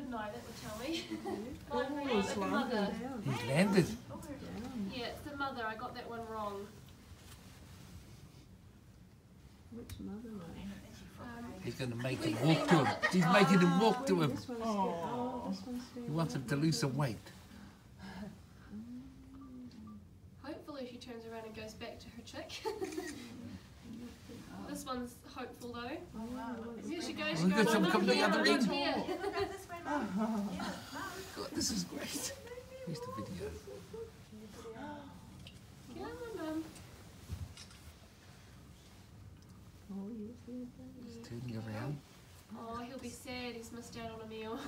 wouldn't I? That would tell me. Oh, It's the mother. He's landed. Yeah, it's the mother. I got that one wrong. Which mother? He's going to make him walk to him. He's making him walk to him. This one's this one's He wants him to lose some weight. Hopefully she turns around and goes back to her chick. This one's hopeful though. Here she goes. We've got some come the other end. Here. God, this is great. Here's the video. Come on, Mum. Oh, yes, yes, He's turning around. Oh, he'll be sad. He's missed out on a meal.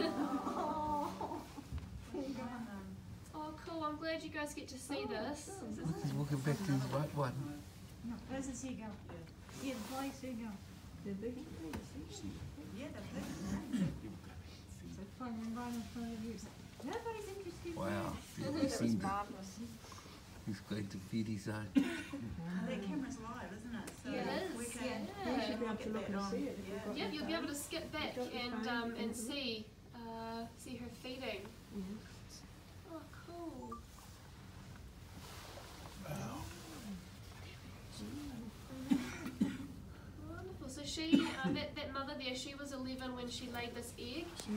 Oh, cool. I'm glad you guys get to see this. Look, he's walking back to his right one. Where's the seagull? Yeah, the boy seagull. they're big. Yeah, the big So fun and right in front of you. Nobody's interested. Wow. He's seen that. He's going to feed his own. That camera's live, isn't it? So Yeah, it we is. can We should be Yeah. able to look and see it if we've got Yep, the you'll be phone. able to skip back Got the phone, and isn't it? see her feeding. Yeah. Oh, cool. Wonderful. So she, that mother there, she was 11 when she laid this egg.